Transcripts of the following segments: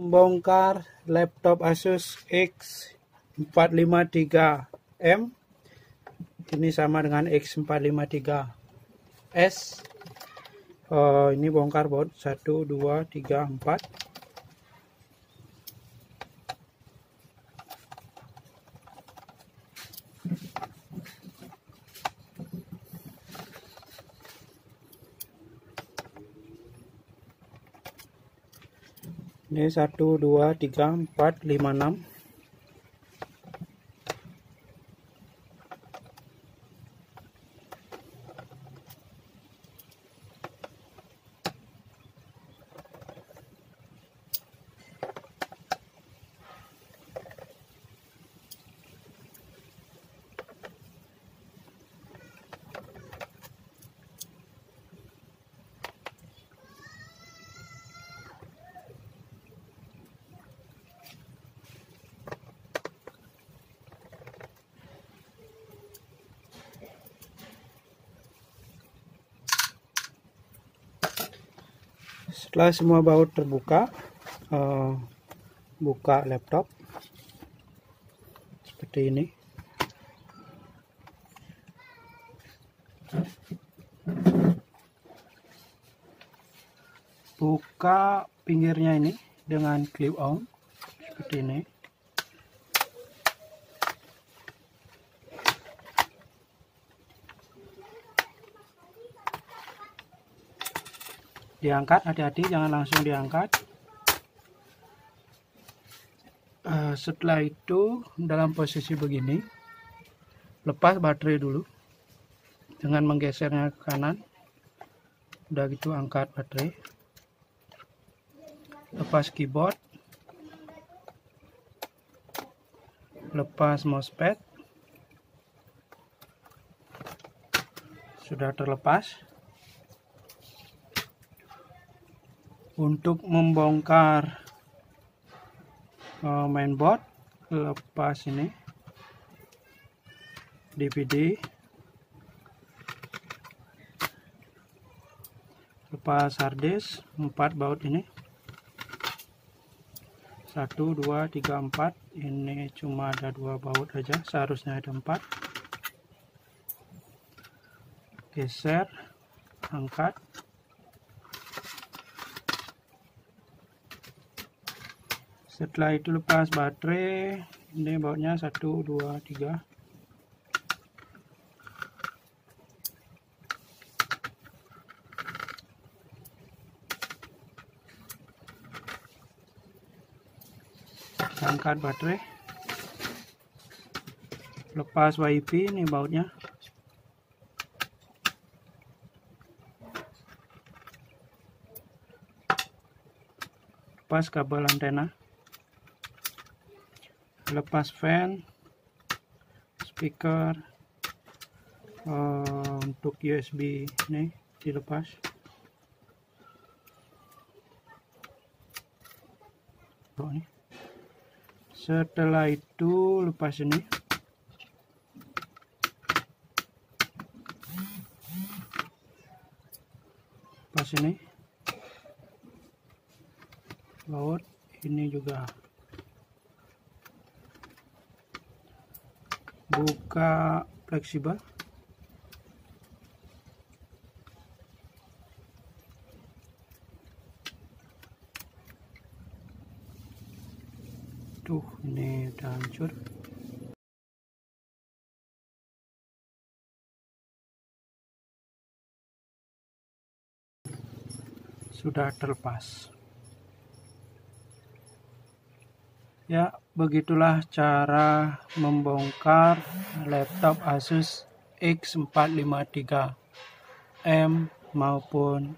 membongkar laptop Asus X453M. Ini sama dengan X453S. Ini bongkar baut 1, 2, 3, 4. Ini 1, 2, 3, 4, 5, 6. Setelah semua baut terbuka, buka laptop seperti ini. Buka pinggirnya ini dengan clip on seperti ini. Diangkat, hati-hati jangan langsung diangkat. Setelah itu dalam posisi begini, lepas baterai dulu dengan menggesernya ke kanan. Udah gitu angkat baterai, lepas keyboard, lepas mousepad. Sudah terlepas. Untuk membongkar mainboard, lepas ini DVD, lepas harddisk 4 baut ini, 1, 2, 3, 4. Ini cuma ada 2 baut aja, seharusnya ada 4. Geser, angkat. Setelah itu lepas baterai. Ini bautnya 1, 2, 3. Angkat baterai. Lepas WiFi, ini bautnya. Lepas kabel antena. Lepas fan, speaker, untuk USB ini dilepas. Setelah itu lepas ini. Lepas ini. Baut ini juga. Buka fleksibel. Tuh, ini udah hancur. Sudah terlepas. Ya, begitulah cara membongkar laptop Asus X453M maupun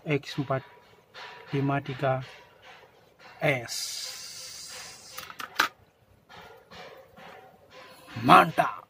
X453S. Mantap!